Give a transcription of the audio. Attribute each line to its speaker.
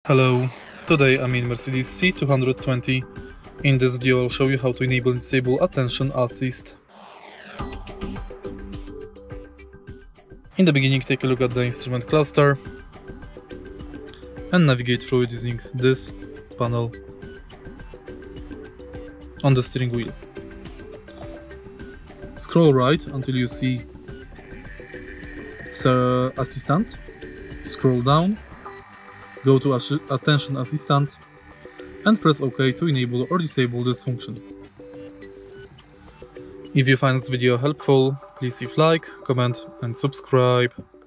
Speaker 1: Hello, today I'm in Mercedes C220. In this video I'll show you how to enable and disable attention assist. In the beginning, take a look at the instrument cluster and navigate through it using this panel on the steering wheel. Scroll right until you see Assistant, scroll down, go to Attention Assistant and press OK to enable or disable this function. If you find this video helpful, please leave like, comment and subscribe.